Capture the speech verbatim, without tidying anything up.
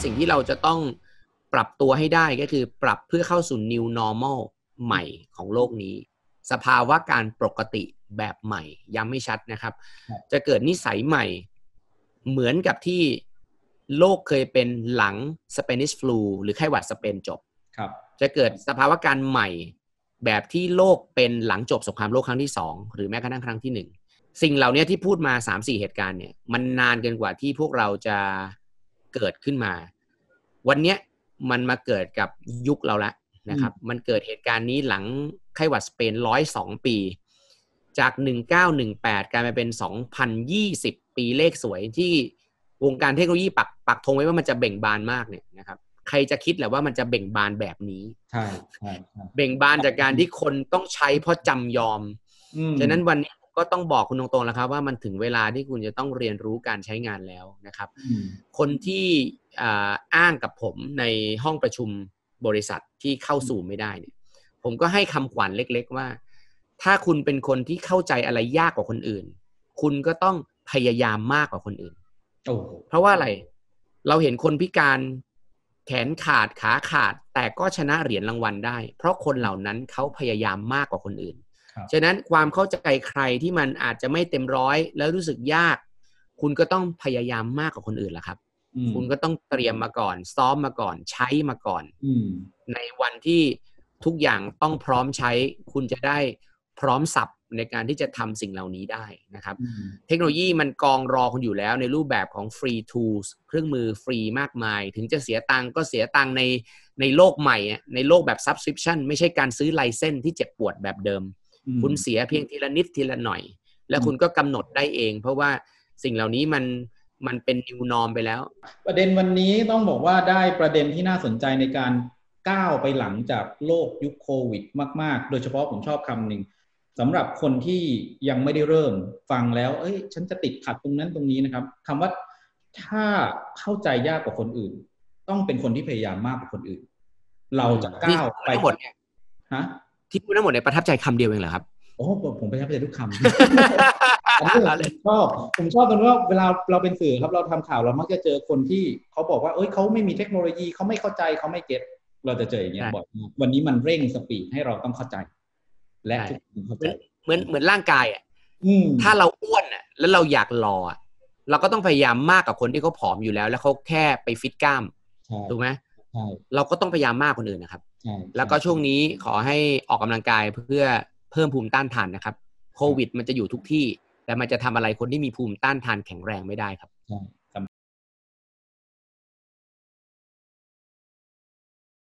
สิ่งที่เราจะต้องปรับตัวให้ได้ก็คือปรับเพื่อเข้าสู่ new normal ใหม่ของโลกนี้สภาวะการปกติแบบใหม่ย้ำไม่ชัดนะครับจะเกิดนิสัยใหม่เหมือนกับที่โลกเคยเป็นหลัง Spanish flu หรือไข้หวัดสเปนจบจะเกิดสภาวะการใหม่แบบที่โลกเป็นหลังจบสงครามโลกครั้งที่สองหรือแม้กระทั่งครั้งที่หนึ่งสิ่งเหล่านี้ที่พูดมา สามสี่ เหตุการณ์เนี่ยมันนานเกินกว่าที่พวกเราจะเกิดขึ้นมาวันนี้มันมาเกิดกับยุคเราละนะครับมันเกิดเหตุการณ์นี้หลังไข้หวัดสเปนหนึ่งร้อยสองปีจากหนึ่งพันเก้าร้อยสิบแปดกลายมาเป็นสองพันยี่สิบปีเลขสวยที่วงการเทคโนโลยีปักปักธงไว้ว่ามันจะเบ่งบานมากเนี่ยนะครับใครจะคิดแหละว่ามันจะเบ่งบานแบบนี้ใช่ใช่เบ่งบานจากการที่คนต้องใช้เพราะจำยอมฉะนั้นวันนี้ก็ต้องบอกคุณตรงๆแล้วครับว่ามันถึงเวลาที่คุณจะต้องเรียนรู้การใช้งานแล้วนะครับคนที่อ้างกับผมในห้องประชุมบริษัทที่เข้าสู่ไม่ได้เนี่ยผมก็ให้คำขวัญเล็กๆว่าถ้าคุณเป็นคนที่เข้าใจอะไรยากกว่าคนอื่นคุณก็ต้องพยายามมากกว่าคนอื่นเพราะว่าอะไรเราเห็นคนพิการแขนขาดขาขาดแต่ก็ชนะเหรียญรางวัลได้เพราะคนเหล่านั้นเขาพยายามมากกว่าคนอื่นฉะนั้นความเข้าใจใครที่มันอาจจะไม่เต็มร้อยแล้วรู้สึกยากคุณก็ต้องพยายามมากกว่าคนอื่นล่ะครับคุณก็ต้องเตรียมมาก่อนซ้อมมาก่อนใช้มาก่อนในวันที่ทุกอย่างต้องพร้อมใช้คุณจะได้พร้อมสับในการที่จะทำสิ่งเหล่านี้ได้นะครับเทคโนโลยีมันกองรอคุณอยู่แล้วในรูปแบบของ free tools เครื่องมือฟรีมากมายถึงจะเสียตังค์ก็เสียตังค์ในในโลกใหม่ในโลกแบบ subscription ไม่ใช่การซื้อไลเซนส์ที่เจ็บปวดแบบเดิมคุณเสียเพียงทีละนิดทีละหน่อยแล้วคุณก็กำหนดได้เองเพราะว่าสิ่งเหล่านี้มันมันเป็น new norm ไปแล้วประเด็นวันนี้ต้องบอกว่าได้ประเด็นที่น่าสนใจในการก้าวไปหลังจากโลกยุคโควิดมากๆโดยเฉพาะผมชอบคำหนึ่งสำหรับคนที่ยังไม่ได้เริ่มฟังแล้วเอ้ยฉันจะติดขัดตรงนั้นตรงนี้นะครับคำว่าถ้าเข้าใจยากกว่าคนอื่นต้องเป็นคนที่พยายามมากกว่าคนอื่นเราจะก้าวไปหมดเนี่ยฮะที่พูดทั้งหมดในประทับใจคำเดียวเองเหรอครับโอ้ผมประทับใจทุกคำอันนี้ผมชอบผมชอบตรงว่าเวลาเราเป็นสื่อครับเราทำข่าวเรามักจะเจอคนที่เขาบอกว่าเอ้ยเขาไม่มีเทคโนโลยีเขาไม่เข้าใจเขาไม่เก็ตเราจะเจออย่างเงี้ยบ่อยมากวันนี้มันเร่งสปีดให้เราต้องเข้าใจและทุกคนเข้าใจเหมือนเหมือนร่างกายอ่ะถ้าเราอ้วนอ่ะแล้วเราอยากหล่อเราก็ต้องพยายามมากกับคนที่เขาผอมอยู่แล้วแล้วเขาแค่ไปฟิตกล้ามถูกไหมเราก็ต้องพยายามมากคนอื่นนะครับแล้วก็ช่วงนี้ขอให้ออกกำลังกายเพื่อเพิ่มภูมิต้านทานนะครับโควิดมันจะอยู่ทุกที่แต่มันจะทำอะไรคนที่มีภูมิต้านทานแข็งแรงไม่ได้ครับ